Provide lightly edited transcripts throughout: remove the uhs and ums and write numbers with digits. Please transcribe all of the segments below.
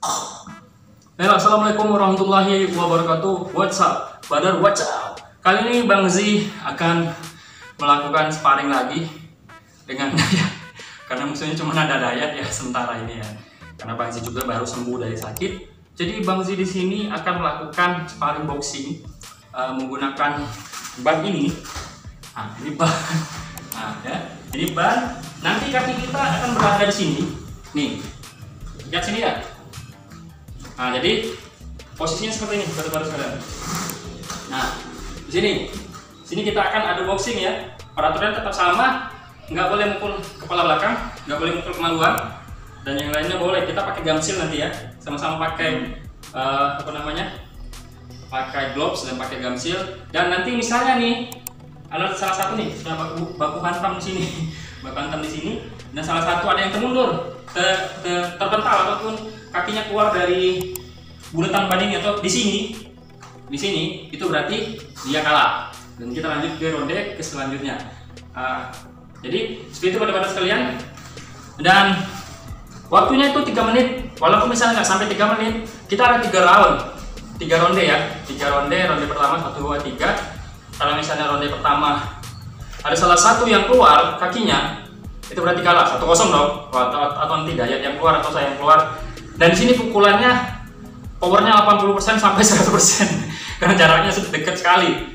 Halo, assalamualaikum warahmatullahi wabarakatuh. What's up, brother? What's up? Kali ini Bang Z akan melakukan sparring lagi dengan Dayat. Karena musuhnya cuma ada Dayat ya sementara ini ya. Karena Bang Z juga baru sembuh dari sakit. Jadi Bang Z di sini akan melakukan sparring boxing menggunakan ban ini. Nah, ini ban. Nah, ya. Ini ban. Nanti kaki kita akan berada di sini. Nih. Lihat sini ya. Nah, jadi posisinya seperti ini, baru sekalian. Nah, di sini kita akan adu boxing ya. Peraturan tetap sama, nggak boleh mukul kepala belakang, nggak boleh mukul kemaluan, dan yang lainnya boleh. Kita pakai gamsil nanti ya, sama-sama pakai pakai gloves dan pakai gamsil. Dan nanti misalnya nih, ada salah satu nih, sudah baku hantam di sini, baku hantam di sini, dan salah satu ada yang termundur, terpental ataupun kakinya keluar dari bulatan ban ini atau di sini, itu berarti dia kalah. Dan kita lanjut ke ronde ke selanjutnya. Jadi seperti itu pada sekalian. Dan waktunya itu 3 menit. Walaupun misalnya nggak sampai 3 menit, kita ada 3 round, 3 ronde ya. 3 ronde. Ronde pertama 1, 2, 3. Kalau misalnya ronde pertama ada salah satu yang keluar kakinya, itu berarti kalah 1-0 dong. Atau nanti Dayat yang keluar atau saya yang keluar. Dan di sini pukulannya powernya 80% sampai 100% karena jaraknya dekat sekali.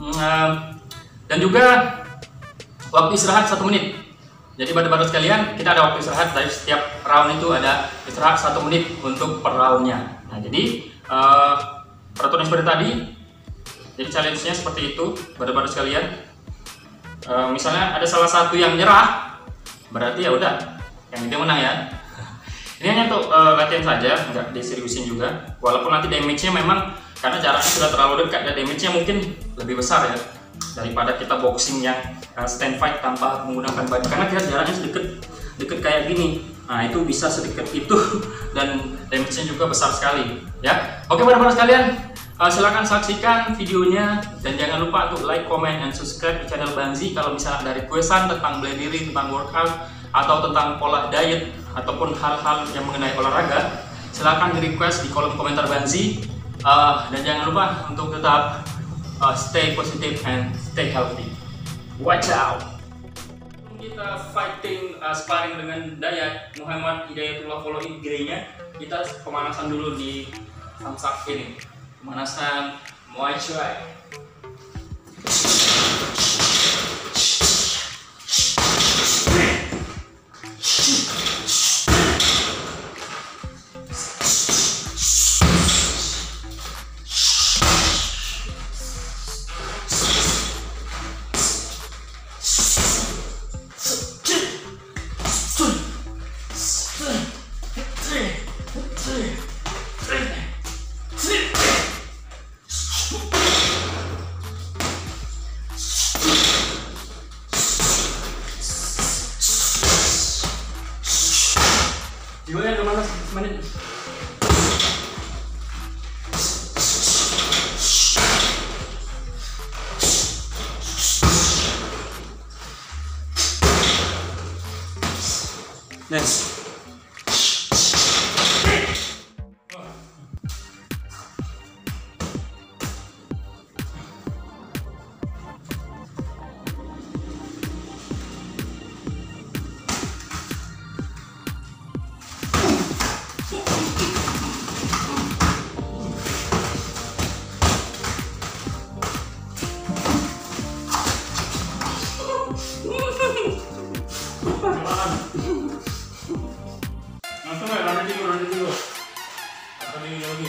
Dan juga waktu istirahat 1 menit. Jadi pada sekalian, kita ada waktu istirahat dari setiap round itu ada istirahat 1 menit untuk per roundnya. Nah, jadi peraturan seperti tadi. Jadi challenge-nya seperti itu pada sekalian. Misalnya ada salah satu yang nyerah, berarti ya udah yang itu menang ya. Ini hanya untuk latihan saja, nggak diseriusin juga. Walaupun nanti damage-nya memang karena jaraknya sudah terlalu dekat, dan damage-nya mungkin lebih besar ya daripada kita boxing yang stand fight tanpa menggunakan ban. Karena kita jaraknya deket kayak gini. Nah, itu bisa sedekat itu dan damage-nya juga besar sekali ya. Oke, pada sekalian, silahkan saksikan videonya dan jangan lupa untuk like, comment, and subscribe di channel Bang Z. Kalau misalnya ada requestan tentang bela diri, tentang workout, atau tentang pola diet, ataupun hal-hal yang mengenai olahraga, silahkan di request di kolom komentar Bang Z. Dan jangan lupa untuk tetap stay positive and stay healthy. Watch out! Kita fighting sparring dengan Dayat Muhammad Hidayatullah, follow IG-nya. Kita pemanasan dulu di samsak ini, pemanasan Muay Thai. Gimana udah manas menit? Next. Langsung ya, ronde dulu. Atau ini lagi.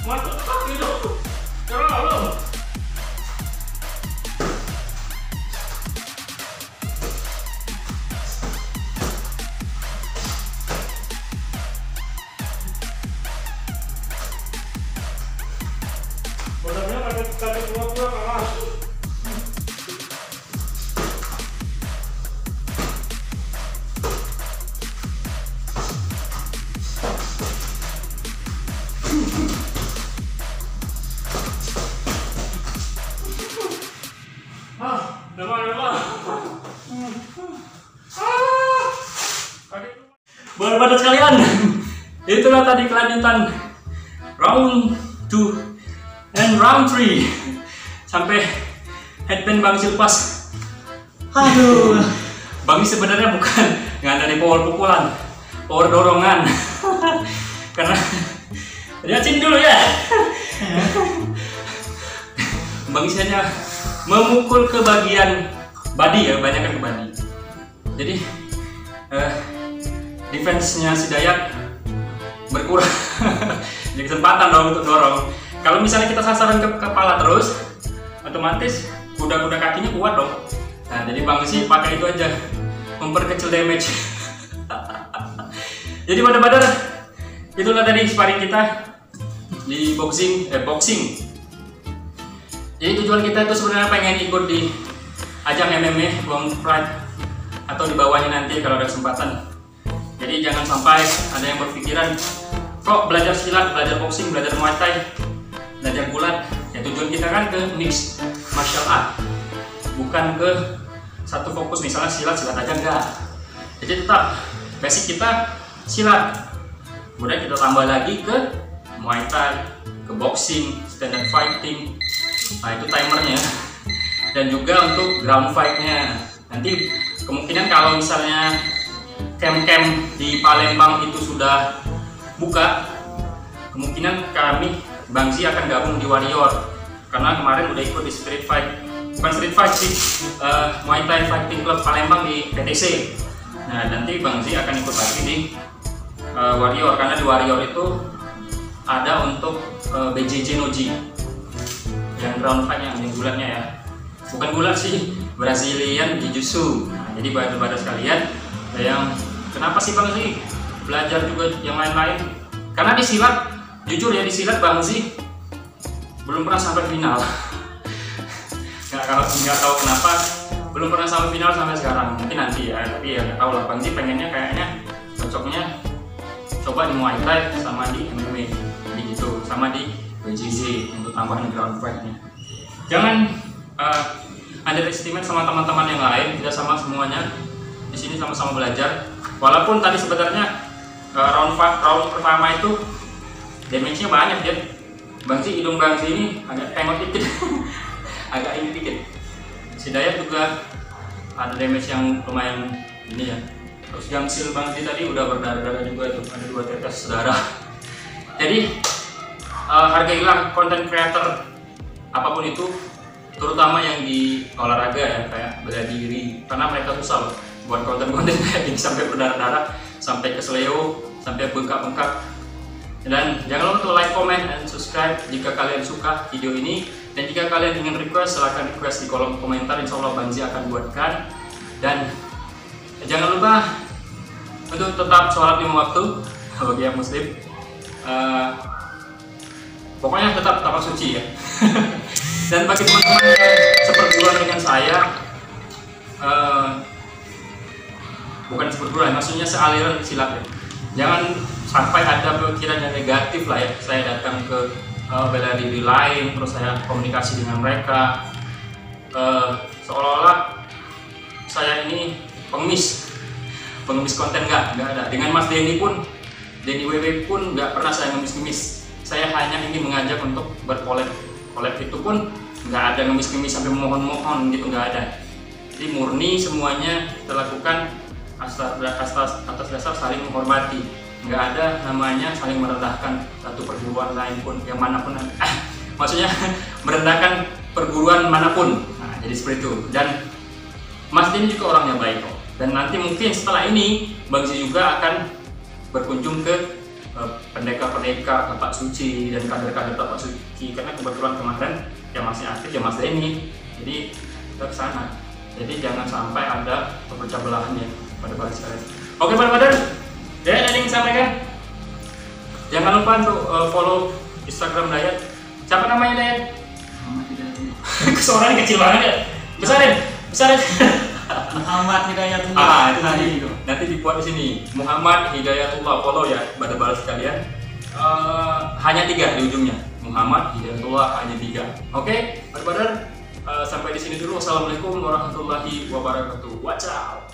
Mantap kaki dong. Terlalu. Benar-benar kaki dua kalah. Badan sekalian, itulah tadi kelanjutan round 2 dan round 3 sampai headband Bang Sil pas. Aduh, Bang sebenarnya bukan nggak dari power pukulan, power dorongan. Karena lihatin dulu ya, Bang hanya memukul ke bagian body ya, banyak kan ke body. Jadi defense-nya si Dayat berkurang. Jadi kesempatan dong untuk dorong. Kalau misalnya kita sasaran ke kepala terus, otomatis kuda-kuda kakinya kuat dong. Nah, jadi Bang sih pakai itu aja, memperkecil damage. Jadi pada itulah tadi sparring kita di boxing. Jadi tujuan kita itu sebenarnya pengen ikut di ajang MMA World Pride atau di bawahnya nanti kalau ada kesempatan. Jadi jangan sampai ada yang berpikiran kok belajar silat, belajar boxing, belajar muay thai, belajar gulat. Ya tujuan kita kan ke mix martial art, bukan ke satu fokus misalnya silat aja enggak. Jadi tetap basic kita silat, kemudian kita tambah lagi ke muay thai, ke boxing, standard fighting. Nah itu timernya. Dan juga untuk ground fight-nya. Nanti kemungkinan kalau misalnya camp-camp di Palembang itu sudah buka, kemungkinan kami Bang Zi akan gabung di Warrior karena kemarin udah ikut di Street Fight, bukan Street Fight sih, Muay Thai Fighting Club Palembang di PTC. Nah nanti Bang Zi akan ikut lagi di Warrior karena di Warrior itu ada untuk BJJ Noji yang ground fight yang gulatnya ya, bukan gulat sih, Brazilian Jiu-Jitsu. Nah, jadi badan sekalian yang kenapa sih Bang Zi belajar juga yang lain-lain? Karena di silat, jujur ya di silat Bang Zi belum pernah sampai final. nggak tahu kenapa belum pernah sampai final sampai sekarang. Mungkin nanti ya, tapi ya nggak tahu lah. Bang Zi pengennya kayaknya cocoknya coba di Muay Thai sama di MMA, jadi gitu, sama di BJJ untuk tambahan ground fight-nya. Jangan underestimate sama teman-teman yang lain, kita sama semuanya di sini sama-sama belajar. Walaupun tadi sebenarnya round pertama itu damage-nya banyak ya. Bang Zi, hidung Bang Zi ini agak tengok dikit. Agak ini dikit. Si Dayat juga ada damage yang lumayan ini ya. Terus Gamsil Bang Zi tadi udah berdarah-darah juga tuh, ada 2 tetes darah. Jadi hargailah konten creator apapun itu, terutama yang di olahraga ya, kayak bela diri, karena mereka susah loh buat konten-konten kayak gini sampai berdarah-darah, sampai kesleo, sampai bengkak-bengkak. Dan jangan lupa untuk like, comment, dan subscribe jika kalian suka video ini. Dan jika kalian ingin request, silahkan request di kolom komentar, insya Allah Bang Zi akan buatkan. Dan jangan lupa untuk tetap sholat 5 waktu bagi yang muslim. Pokoknya tetap suci ya. Dan bagi teman-teman yang seperguruan dengan saya, bukan seperguruan, maksudnya sealiran silat ya. Jangan sampai ada pikiran yang negatif lah ya. Saya datang ke bela diri lain, terus saya komunikasi dengan mereka, seolah-olah saya ini pengemis konten, nggak ada. Dengan Mas Denny WW pun nggak pernah saya ngemis-ngemis. Saya hanya ingin mengajak untuk berkolab itu pun nggak ada ngemis-ngemis sampai mohon-mohon gitu, nggak ada. Jadi murni semuanya kita lakukan atas dasar saling menghormati, nggak ada namanya saling merendahkan satu perguruan lain pun yang manapun. Maksudnya merendahkan perguruan manapun. Nah, jadi seperti itu. Dan Mas Denny juga orangnya baik kok. Dan nanti mungkin setelah ini Bang Zi juga akan berkunjung ke pendekar-pendekar tempat suci dan kader-kader tempat suci, karena kebetulan kemarin yang masih aktif ya Mas Denny, jadi kita ke sana. Jadi jangan sampai ada pecah belahnya pada balik sekalian. Oke brother, Dayat ada yang ingin sampaikan? Jangan lupa untuk follow Instagram Dayat. Siapa namanya Dayat? Suaranya kecil banget ya. Besarin. Muhammad Hidayatullah. Itu nanti dibuat di sini. Muhammad Hidayatullah, follow ya, pada sekalian. Hanya 3 di ujungnya. Muhammad Hidayatullah hanya 3. Oke, brother. Sampai di sini dulu. Wassalamualaikum warahmatullahi wabarakatuh. Wacau.